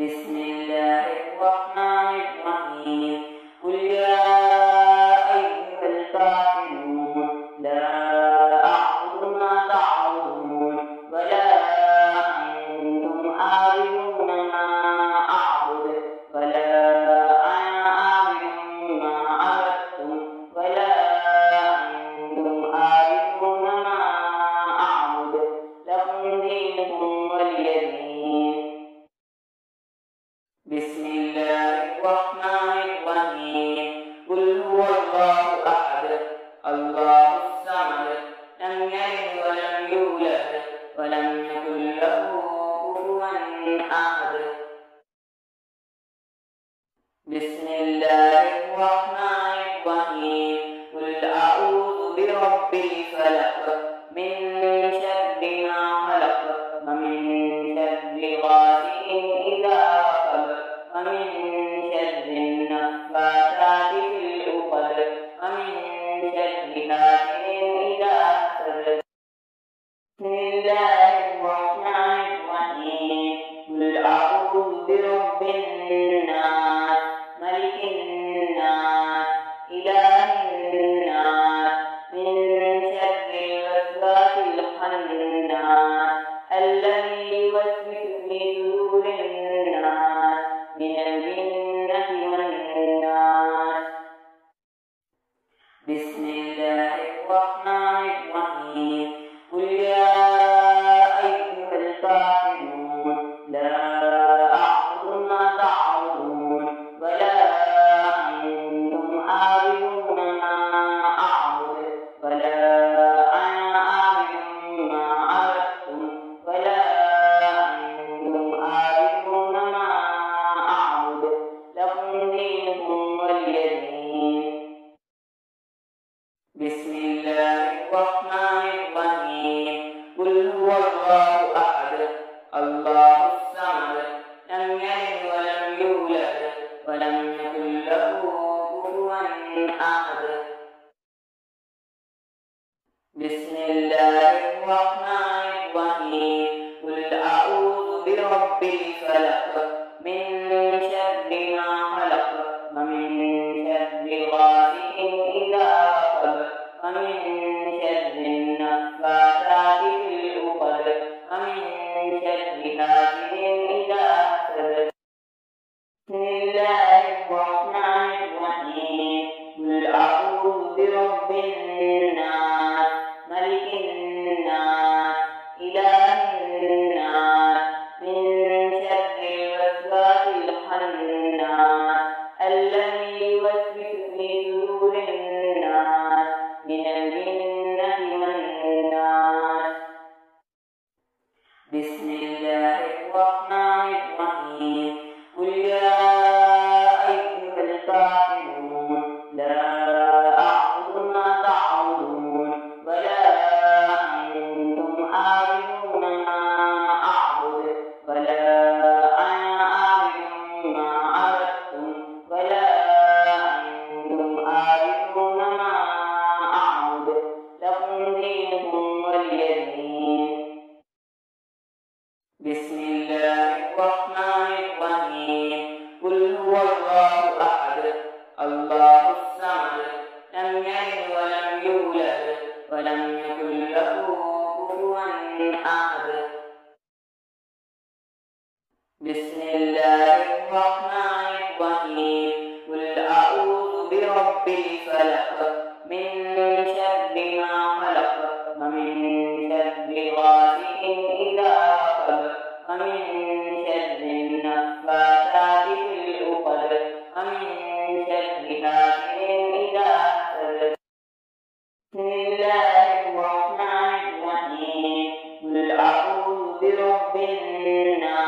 بسم الله الرحمن الرحيم قل يا أيها الكافرون لا أعبد ما تعبدون ولا أنتم عابدون ما أعبد ولا أنا عابد ما عبدتم ولا أنتم عابدون ما أعبد لكم دينكم ولي دين. بسم الله الرحمن الرحيم قل هو الله أحد الله الصمد لم يلد ولم يولد ولم يكن له كفوا أحد. بسم الله الرحمن الرحيم قل أعوذ برب الفلق من شر ما خلق ومن شر غاسق إذا وقب ومن شر النفاثات في العقد ومن شر حاسد إذا حسد. بسم الله الرحمن الرحيم قل أعوذ برب الناس ملك الناس إله الناس من شر الوسواس الخناس الذي يوسوس في صدور الناس من الجنة والناس. بسم الله الرحمن الرحيم قل يا أيها الكافرون لا أعبد ما تعبدون ولا أنتم عابدون ما أعبد ولا أنا عابد ما عبدتم ولا أنتم عابدون ما أعبد لكم دينكم ولي دين. بسم الله الرحمن الرحيم قل هو الله أحد الله الصمد لم يلد ولم يولد ولم يكن له كفوا أحد. بسم الله الرحمن الرحيم قل أعوذ برب الفلق من شر ما خلق ومن شر غاسق إذا وقب ومن شر النفاثات في العقد ومن شر حاسد إذا حسد. بسم الله الرحمن الرحيم قل أعوذ برب الناس ملك الناس إله الناس من شر الوسواس الخناس الذي يوسوس في صدور الناس من الجنة والناس. بسم الله الرحمن الرحيم قل يا أيها الكافرون لا أعبد ما تعبدون ولا أنتم عابدون ما أعبد ولا أنا عابد ما عبدتم ولا أنتم عابدون ما أعبد لكم دينكم ولي دين. بسم الله الرحمن الرحيم قل هو الله أحد الله الصمد لم يلد ولم يولد ولم يكن له كفوا أحد. بسم الله الرحمن الرحيم قل أعوذ برب الفلق من شر ما خلق ومن شر غاسق إذا وقب ومن شر النفاثات في العقد ومن شر حاسد إذا حسد. بسم الله الرحمن الرحيم قل أعوذ برب الناس